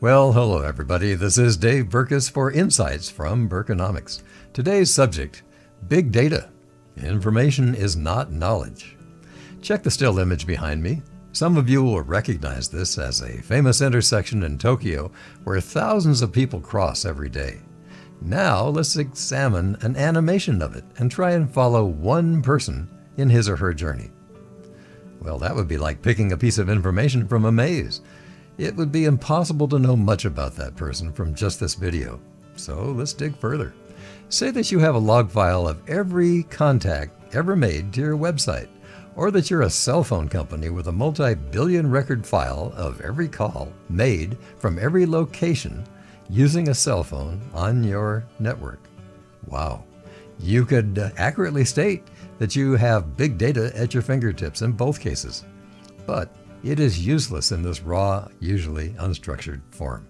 Well, hello everybody. This is Dave Berkus for Insights from Berkonomics. Today's subject, big data. Information is not knowledge. Check the still image behind me. Some of you will recognize this as a famous intersection in Tokyo where thousands of people cross every day. Now let's examine an animation of it and try and follow one person in his or her journey. Well, that would be like picking a piece of information from a maze. It would be impossible to know much about that person from just this video. So let's dig further. Say that you have a log file of every contact ever made to your website, or that you're a cell phone company with a multi-billion record file of every call made from every location using a cell phone on your network. Wow. You could accurately state that you have big data at your fingertips in both cases. But it is useless in this raw, usually unstructured form.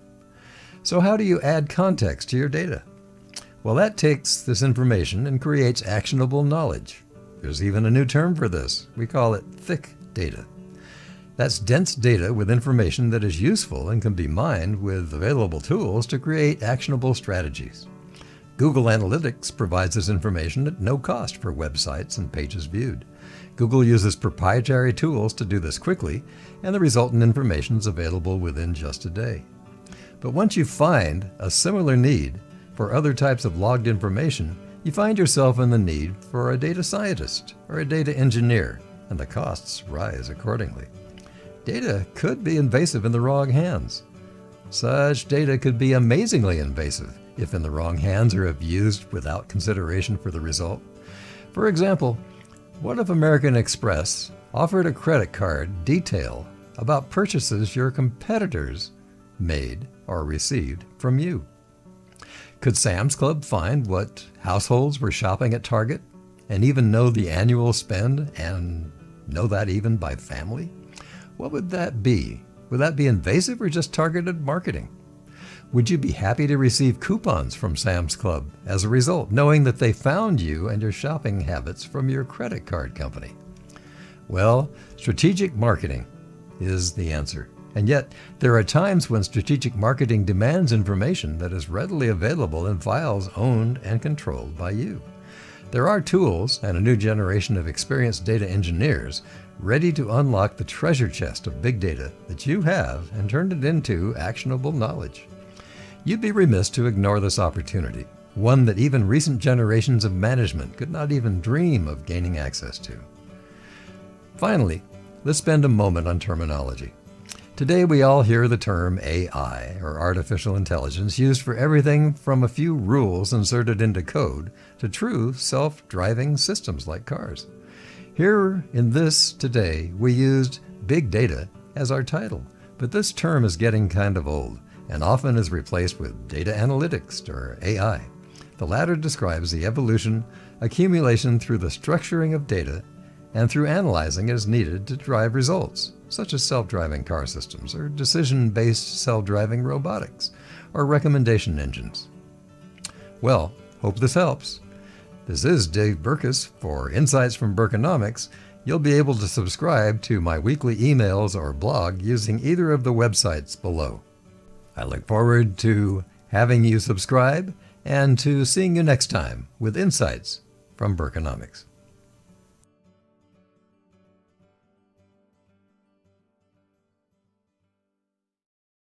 So how do you add context to your data? Well, that takes this information and creates actionable knowledge. There's even a new term for this. We call it thick data. That's dense data with information that is useful and can be mined with available tools to create actionable strategies. Google Analytics provides this information at no cost for websites and pages viewed. Google uses proprietary tools to do this quickly, and the resultant information is available within just a day. But once you find a similar need for other types of logged information, you find yourself in the need for a data scientist or a data engineer, and the costs rise accordingly. Data could be invasive in the wrong hands. Such data could be amazingly invasive if in the wrong hands or if used without consideration for the result. For example, what if American Express offered a credit card detail about purchases your competitors made or received from you? Could Sam's Club find what households were shopping at Target and even know the annual spend and know that even by family? What would that be? Would that be invasive or just targeted marketing? Would you be happy to receive coupons from Sam's Club as a result, knowing that they found you and your shopping habits from your credit card company? Well, strategic marketing is the answer. And yet, there are times when strategic marketing demands information that is readily available in files owned and controlled by you. There are tools and a new generation of experienced data engineers ready to unlock the treasure chest of big data that you have and turn it into actionable knowledge. You'd be remiss to ignore this opportunity, one that even recent generations of management could not even dream of gaining access to. Finally, let's spend a moment on terminology. Today we all hear the term AI, or artificial intelligence, used for everything from a few rules inserted into code to true self-driving systems like cars. Here in this today, we used big data as our title, but this term is getting kind of old and often is replaced with data analytics, or AI. The latter describes the evolution, accumulation through the structuring of data and through analyzing as needed to drive results, such as self-driving car systems or decision-based self-driving robotics or recommendation engines. Well, hope this helps. This is Dave Berkus for Insights from Berkonomics. You'll be able to subscribe to my weekly emails or blog using either of the websites below. I look forward to having you subscribe and to seeing you next time with Insights from Berkonomics.